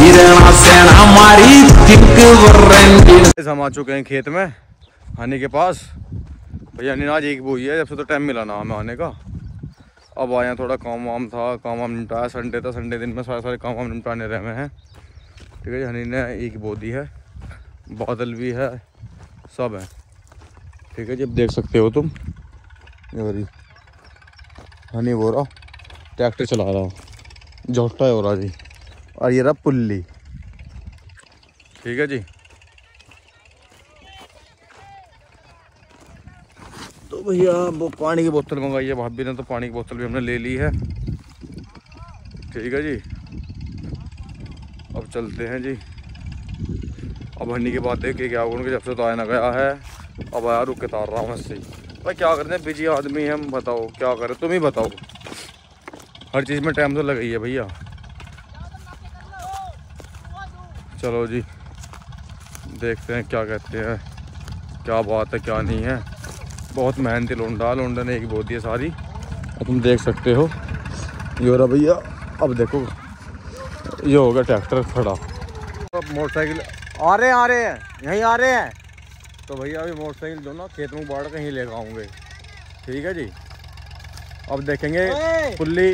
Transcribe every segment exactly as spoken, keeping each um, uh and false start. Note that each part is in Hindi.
हम आ चुके हैं खेत में हनी के पास। भैया हनी आज एक बोई है, जब से तो टाइम मिला ना हमें आने का। अब आए थोड़ा काम वाम था, काम वाम निपटाया। संडे था, संडे दिन में सारे सारे काम वाम निपटाने रहे हैं। ठीक है जी, हनी ने एक बो दी है, बादल भी है, सब है। ठीक है जी, अब देख सकते हो तुम। ये हनी बो रहा, ट्रैक्टर चला रहा, जोटा हो रहा जी। और ये रहा पुल्ली। ठीक है जी, तो भैया वो पानी की बोतल मंगाई है भाभी ने, तो पानी की बोतल भी हमने ले ली है। ठीक है जी, अब चलते हैं जी। अब हनी की बात देखिए क्या उनके जब से तो आया ना गया है। अब आया रुक के तार रहा हूँ ऐसे ही। भाई क्या करते हैं, बिजी आदमी है हम, बताओ क्या करें, तुम ही बताओ। हर चीज़ में टाइम तो लगा ही है भैया। चलो जी, देखते हैं क्या कहते हैं, क्या बात है क्या नहीं है। बहुत मेहनती लोंडा, लोंडा ने एक बो दी है सारी। अब तुम देख सकते हो ये रहा भैया। अब देखो ये होगा ट्रैक्टर खड़ा। अब मोटरसाइकिल आ रहे हैं आ रहे हैं यहीं आ रहे हैं। तो भैया अभी मोटरसाइकिल जो ना खेत में बाढ़ कहीं ले आऊँगे। ठीक है जी, अब देखेंगे पुल्ली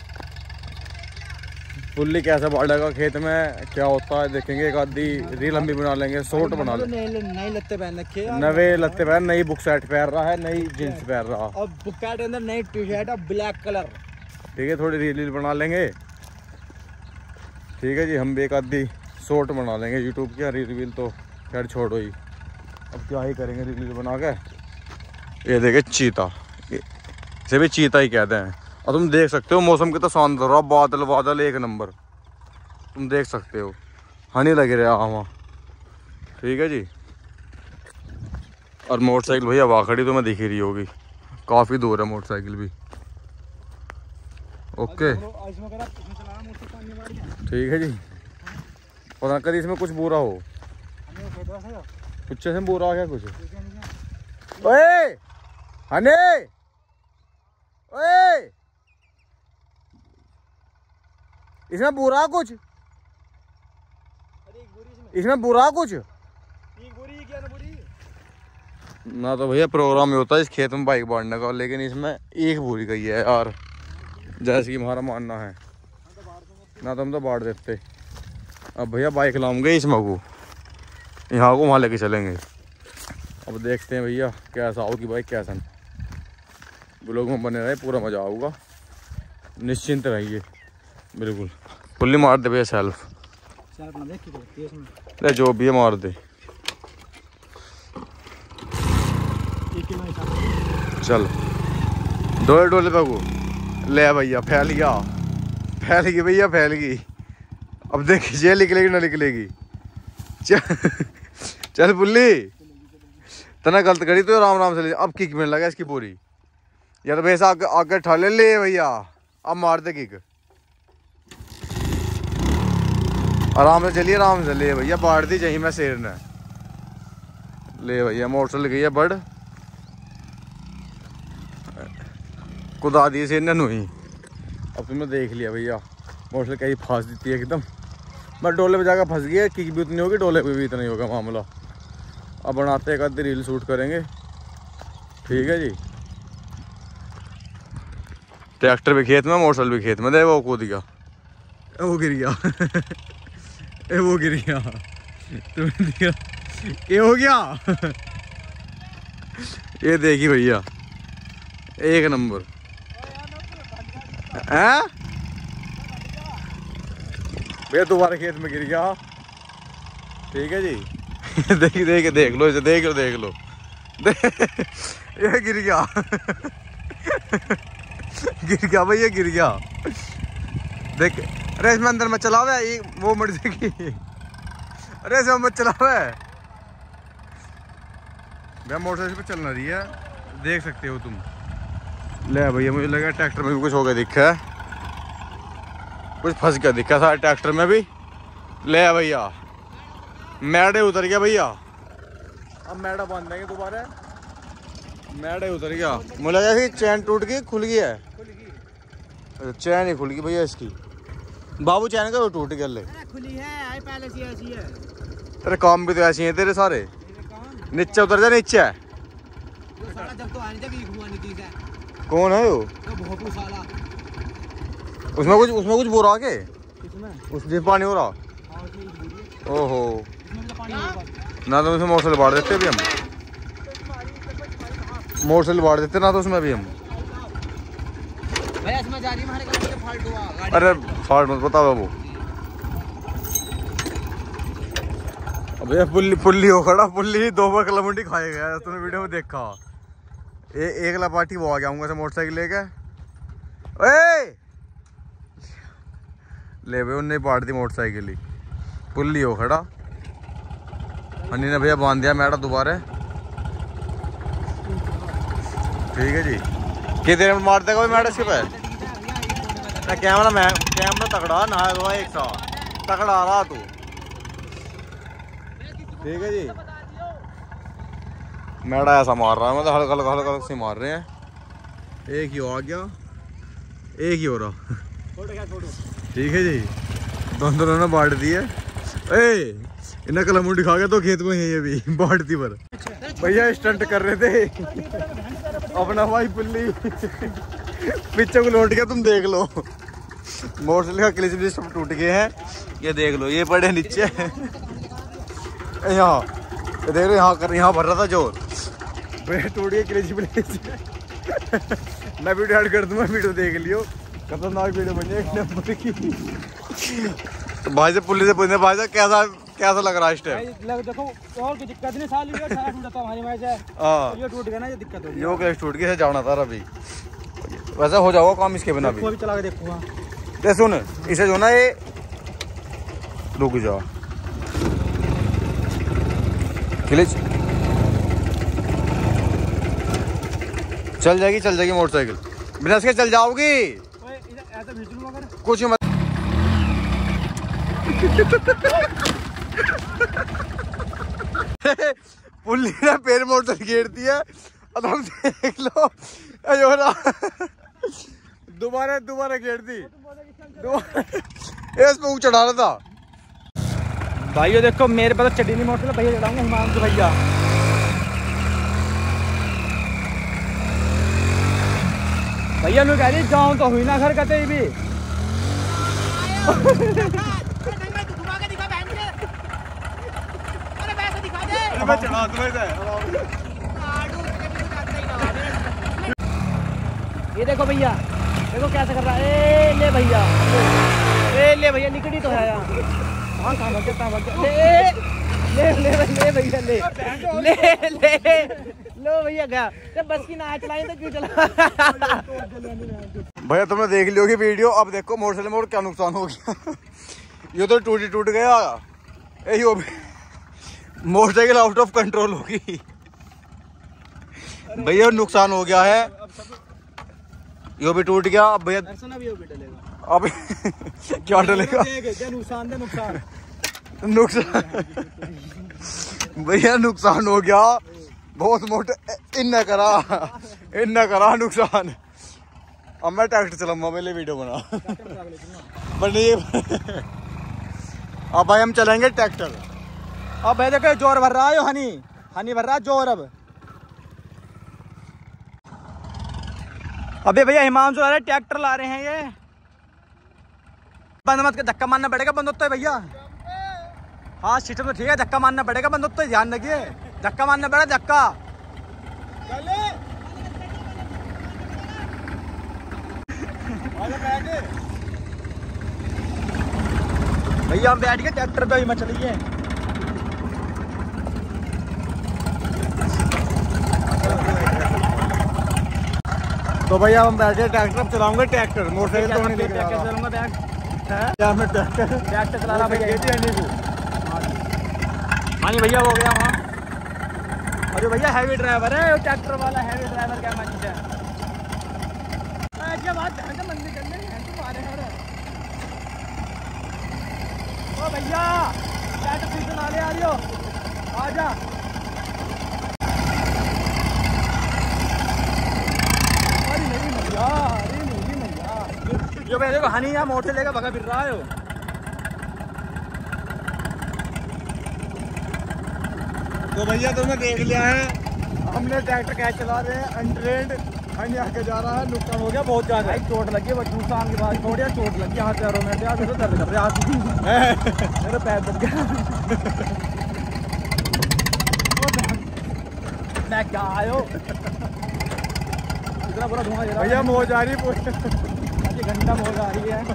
पुल्ली कैसे बाढ़ेगा खेत में, क्या होता है देखेंगे। एक आधी रील हम भी बना लेंगे, शॉर्ट बना लेंगे। नई लत्ते पहन रखे, नवे लत्ते पहन, नई बुक शर्ट पहन रहा है, नई जींस पहन रहा। और बुक शर्ट के अंदर नई टी शर्ट है ब्लैक कलर। ठीक है, थोड़ी रील बना लेंगे। ठीक है जी, हम भी एक आधी शॉर्ट बना लेंगे यूट्यूब की। रील वील तो खैर छोड़ो ही, अब क्या ही करेंगे रील बना के। ये देखे चीता, इसे भी चीता ही कहते हैं। और तुम देख सकते हो मौसम कितना शानदार रहा, बादल बादल एक नंबर तुम देख सकते हो। हनी लगे रहा वहाँ। ठीक है जी, और मोटरसाइकिल भैया वहाँ खड़ी तो मैं दिख ही रही होगी, काफ़ी दूर है मोटरसाइकिल भी। ओके ठीक है जी, पता कभी इसमें कुछ बुरा हो, कुछ से बुरा हो गया कुछ। ओए हनी, ओए इसमें बुरा कुछ, इसमें बुरा कुछ ना। तो भैया प्रोग्राम में होता है इस खेत में बाइक बांटने का, लेकिन इसमें एक बुरी गई है यार, जैसे कि हमारा मानना है ना, तो हम तो बांट देते। अब भैया बाइक लाऊंगे इसमें को, यहाँ को वहाँ लेके चलेंगे। अब देखते हैं भैया कैसा होगी बाइक, कैसा ब्लॉग में बने रहे, पूरा मजा आऊगा, निश्चिंत रहिए बिल्कुल। पुल्ली मार दे भैया, सेल्फ ले जो भी है मार दे। चल डोले डोले पे को ले भैया, फैल गया फैल गई भैया फैल गई। अब देख ये निकलेगी ना निकलेगी। चल चल पुल्ली, तना गलत करी तो राम राम से ले। अब किक मिलने लगा इसकी पूरी यार, भैया आगे आगे ठाले ले भैया। अब मार दे किक, आराम से चलिए, आराम से ले भैया। बाढ़ दी चाहिए मैं शेर ने, ले भैया मोटरसाइकिल गई है बड़, कुदा दी शेर ने नुई। अब तुमने देख लिया भैया, मोटरसाइकिल कहीं फंस देती है एकदम। मैं डोले पे जाकर फंस गया, किक भी उतनी होगी, डोले पे भी इतना ही होगा मामला। अब बनाते एक आधी रील शूट करेंगे। ठीक है जी, ट्रैक्टर भी खेत में, मोटरसाइकिल भी खेत में। दे वो कूद गया, वो गिर गया ए वो गिर गया, तुम्हें दिया ये हो गया ये देखी भैया एक नंबर है भैया, दोबारा खेत में गिर गया। ठीक है जी देख देख देख लो इसे, देख लो देख लो ये गिर गया गिर गया भैया, गिर गया देख। अरे इसमें अंदर मत चलावे, वो मर जाएगी। अरे इसमें मत चलावे भैया, मोटरसाइकिल पे चलना रही है, देख सकते हो तुम। ले भैया मुझे लगा ट्रैक्टर में भी कुछ हो गया, दिखा है कुछ फंस गया दिखा सारा ट्रैक्टर में भी। ले भैया मैडे उतर गया भैया, अब मैडा बांध देंगे दोबारा। मैडे उतर गया, मुझे लगा कि चैन टूट गई, खुल गई है। चैन ही खुल गई भैया इसकी, बाबू चैन का वो टूट गया। ले खुली है, आई पहले से ऐसी है। तेरे काम भी तो ऐसी हैं तेरे सारे। नीचे उतर जा, नीचे है। वो साला जब तो आने जब एक हुआ नहीं है। कौन है वो? तो भोपू साला। उसमें कुछ उसमें कुछ बोरा के किसमें? उसमें पानी हो रहा। हां उसमें बुरी है। ओहो, इसमें तो पानी होगा ना तो उसमें मोटर बाढ़ देते भी हम, मोटर बाढ़ देते ना तो उसमें भी हम। भैया इसमें जा रही हमारे गले से फाल्ट हुआ गाड़ी। अरे फाल्ट मत बता बाबू। अबे पुल्ली पुल्ली हो खड़ा, पुल्ली दो बार कलमुंडी खाए गया, तूने वीडियो में देखा। ए, एक लापाटी वो आ गया हूँ मोटरसाइकिल लेके। ओए ले भाई उन्हें पाट दी मोटरसाइकिल ही, पुल्ली हो खड़ा। हनी ने भैया बांध दिया मैडा दोबारा। ठीक है जी, कितने देर में मार देगा भाई मैडा इसके पे? कैमरा मैं कैमरा तगड़ा ना है एक सा तगड़ा आ रहा तू। ठीक है जी, मैडा ऐसा मार रहा है, मतलब हल्का हल्का हल्का हल्का से मार रहे हैं। एक ही आ गया, एक ही हो रहा। ठीक है जी, दोनों दोनों ने बांट दी है। ए इन्हें कलमुंडी खा गया तो खेत में है ये भी बांटती पर। भैया स्टंट कर रहे थे अपना भाई पुल्ली पीछे को लौट गया, तुम देख लो। मोटरसाइकिल का क्लिच भी सब टूट गए हैं, ये देख लो, ये पड़े नीचे। यहाँ देख लो, यहाँ कर यहाँ भर रहा था जोर, भैया टूट गया क्लिच प्लेच। मैं वीडियो ऐड कर दूंगा, वीडियो देख लियो, खतरनाक वीडियो बन जाएगी नंबर की। तो भाई से पुलिस से पूछने, भाई साहब कैसा कैसा लग रहा है इस टाइम? देखो और कोई दिक्कत नहीं, साल ये सारा टूटा था हमारी वजह से। हां ये टूट गया ना, ये दिक्कत हो गई। यो क्लच टूट गया, जाना था अभी। वैसे हो जाओगा काम इसके बिना भी। भी चला के देखूंगा। ये सुन, इसे जो ना ये रुक जा क्लिच चल जाएगी, चल जाएगी मोटरसाइकिल बिना इसके चल जाओगी। ऐसा भेज लूं अगर कुछ मत। पुल्ली ने पैर मोटर घेर दिया, अब हम देख लो दोबारा दोबारा घेर दी, इसमें चढ़ा रहा था। भाई देखो मेरे पास चढ़ी नहीं मोटर, भैया चढ़ाऊंगा हिमांशु भैया। भैया लोग कह रही जाऊँ तो हुई ना घर कते भी। ये देखो भैया, देखो कैसे कर रहा है। ए ले भैया, ए ले भैया, निकली तो है यहाँ। हाँ कहाँ भाग गया, भाग गया। ले ले ले भैया, ले ले ले लो भैया गया। जब बस की ना चलाई तो क्यों चला? भैया तुमने देख लियो कि वीडियो। अब देखो मोटरसाइकिल में क्या नुकसान हो गया। ये तो टूटी टूट गया, यही हो मोटरसाइकिल आउट ऑफ कंट्रोल होगी। भैया नुकसान हो गया है, यो भी टूट गया। अब भैया अब क्या डलेगा? नुकसान दे नुकसान नुकसान भैया नुकसान हो गया बहुत मोटे। इन्ना करा इन्ना करा नुकसान। अब मैं ट्रैक्टर चलाऊंगा, पहले वीडियो बना पर नहीं। अब भाई हम चलेंगे ट्रैक्टर। अब भाई देखो जोर भर रहा है, हनी हनी भर रहा है जोर। अब अबे भैया हिमांशु ला रहे ट्रैक्टर ला रहे हैं। ये बंद मत कर, धक्का मारना पड़ेगा बंद होता है भैया। हाँ सिस्टम तो ठीक है, धक्का मारना पड़ेगा बंद होता है, ध्यान रखिए। धक्का मारना पड़ेगा, धक्का। भैया हम बैठ गए ट्रैक्टर पे, मत चलिए। तो भैया हम बैठे ट्रैक्टर चलाऊंगे। ट्रैक्टर मोटरसाइकिल तो नहीं लेके जा रहा। चलूंगा बैग क्या मैं ट्रैक्टर ट्रैक्टर चला रहा भैया। को हाँ जी भैया हो गया वहाँ। अरे भैया हैवी ड्राइवर है ट्रैक्टर वाला, हैवी ड्राइवर क्या मत है। क्या बात है, मंदिर करने ओ भैया ट्रैक्टर सीजन आ रहे आ रही हो, आजा। अरे नहीं भैया, अरे नहीं भैया, जो मैं देखो हनी यहाँ मोटर लेकर भगा फिर रहा है। तो भैया तुमने देख लिया है, हमने ट्रैक्टर कैसे चला रहे हैं अनट्रेंड, हनी आके जा रहा है, नुकसान हो गया बहुत ज्यादा। भाई चोट लगी है, नुकसान के बाद छोड़ दिया, चोट लगी हाथ पैरों में, यार मेरे दर्द कर रहा है, मेरा पैर दर्द गया। मैं क्या आयो इतना बुरा धुआं दे रहा भैया मौज आ रही है, घंटा मौज आ रही है।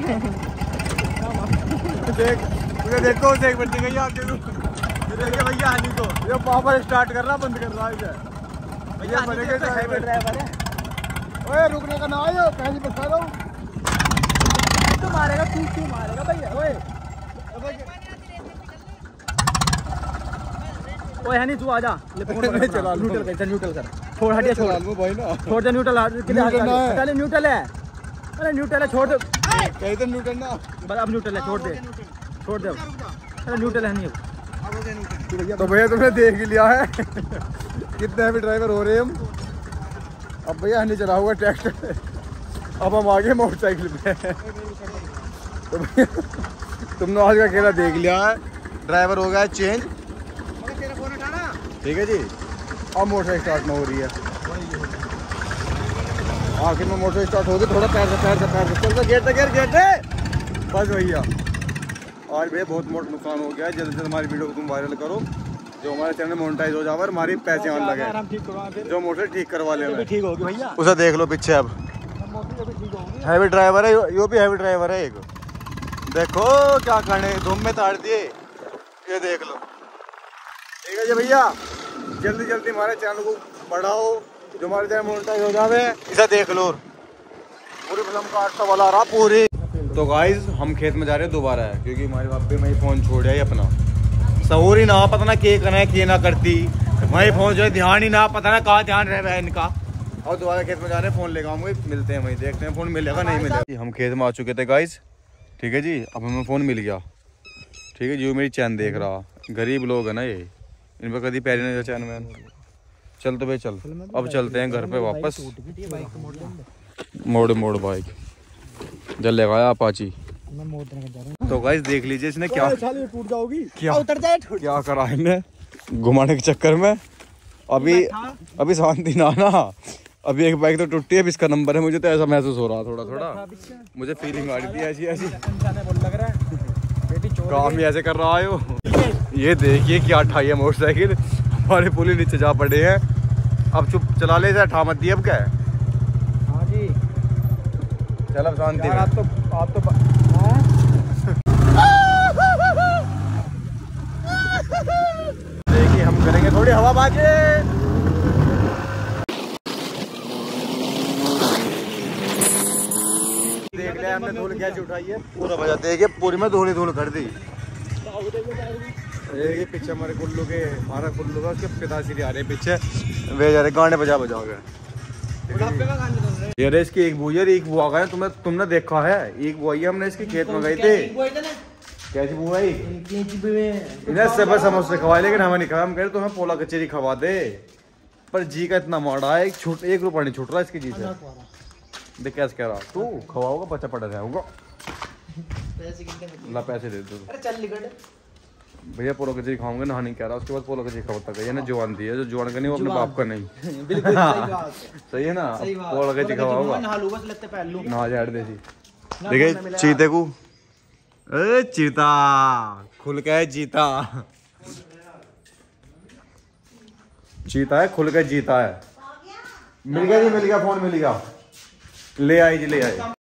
देख मुझे देखो उसे एक बच्चे गई आपके देखिए भैया हनी को, ये पापा स्टार्ट कर रहा बंद कर रहा है भैया बनेगा ड्राइवर है, ओए रुकने का ना आयो, पहले बता रहा हूँ। तू मारेगा, तू क्यों मारेगा भैया? ओए ओए हनी तू आजा, ले फोन चला न्यूट्रल कर, न्यूट्रल कर, छोड़ हटिया, छोड़ भाई ना, छोड़ दे न्यूट्रल, हटा ले, न्यूट्रल है, अरे न्यूट्रल है, छोड़ दे, कहीं तो न्यूटन ना, बस अब न्यूट्रल है, छोड़ दे, छोड़ दे, अरे न्यूट्रल है नहीं। तो भैया तुमने देख लिया है कितने हैवी ड्राइवर हो रहे हैं हम। अब भैया हनी चला हुआ ट्रैक्टर, अब हम आगे मोटरसाइकिल पे। तो भैया तुमने आज का खेला देख लिया है, ड्राइवर हो गया है चेंज, ठीक है जी। अब मोटरसाइकिल स्टार्ट ना हो रही है, आखिर में मोटरसाइकिल स्टार्ट हो गई, थोड़ा पैर से पैर से पैर से चल, गेट गेट गेट बस भैया। आज भैया बहुत मोटा नुकसान हो गया है, जल्दी से हमारी वीडियो को तुम वायरल करो, जो हमारे चैनल मोनेटाइज हो जाए, हमारी पैसे आने लगे, जो मोटर ठीक करवा ले, ठीक होगी भैया, उसे देख लो पीछे। अब हैवी ड्राइवर है, यो भी हैवी ड्राइवर है एक, देखो क्या करने, धूम में ताड़ दिए, ये देख लो, ठीक है जी भैया। जल्दी जल्दी हमारे चैनल को बढ़ाओ, जो हमारे चैनल मोनेटाइज हो जावे, इसे देख लो, पूरी फिल्म का आटा वाला रहा पूरी। तो गाइस हम खेत में जा रहे हैं दोबारा है, क्योंकि हमारे बाप पे मैं फोन छोड़ दिया अपना, सहूर ही ना पता ना के करना है, के ना करती वही फोन जो है, ध्यान ही ना पता ना कहाँ ध्यान रह रहा है इनका। और दोबारा खेत में जा रहे हैं, फोन लेगा आऊंगे, मिलते हैं वहीं, देखते हैं फोन मिलेगा नहीं मिलेगा। हम खेत में आ चुके थे गाइस, ठीक है जी। अब हमें फ़ोन मिल गया, ठीक है, जो मेरी चैन देख रहा, गरीब लोग है ना ये, इन पर कभी पैर नहीं चैन मैन। चल तो भाई चल, अब चलते हैं घर पे वापस। मोड़ मोड़ बाइक जल लगाया अपाची। तो गाइस देख लीजिए इसने क्या टूट जाओगी, क्या उतर जाए, क्या करा इन्हें घुमाने के चक्कर में। अभी अभी शांति ना ना, अभी एक बाइक तो टूटी है, अब इसका नंबर है, मुझे तो ऐसा महसूस हो रहा थोड़ा थोड़ा, मुझे फीलिंग आ रही थी ऐसी ऐसी, काम ही ऐसे कर रहा है वो। ये देखिए क्या ठाई है मोटरसाइकिल, हमारे पुली नीचे जा पड़े हैं। अब चुप चला ले, ठा मत दी अब क्या है। हाँ जी चल अब शांति में। आप तो आप तो देखिए हम करेंगे थोड़ी हवाबाजी। देख लिया हमने, धूल कैसे उठाई है पूरा बजा, देखिए पूरी में धूल ही धूल कर दी। ये पीछे हमारे कुल्लू के, हमारा कुल्लू का उसके पिताश्री आ रहे हैं पीछे, वे जा रहे गाने बजा बजा गए। ये इसकी एक बुआ एक बुआ गए, तुमने तुमने देखा है, एक बुआ हमने इसके खेत में गए थे। कैसी बुआ इन्हें सब समोसे खवाए, लेकिन हमें नहीं खवा, हम कह रहे तुम्हें पोला कचेरी खवा दे, पर जी का इतना माड़ा है, एक छूट एक रुपया नहीं छूट रहा इसकी जी से। देख कैसे कह रहा, तू खवाओगा बच्चा पड़ा जाएगा, ला पैसे दे दो। भैया पोलो कचेरी खाऊंगा, ना नहीं कह रहा, उसके बाद पोलो कचेरी खवाता है ना, जवान दी है, जो जवान का नहीं वो अपने बाप का नहीं। बिल्कुल सही बात, सही है ना, पोलो कचेरी खवाऊंगा ना झाड़ दे जी। देखिए चीते को, ए चीता खुल के है, चीता चीता है, खुल के जीता है। मिल गया जी, मिल गया, फोन मिल गया, ले आई जी ले आई।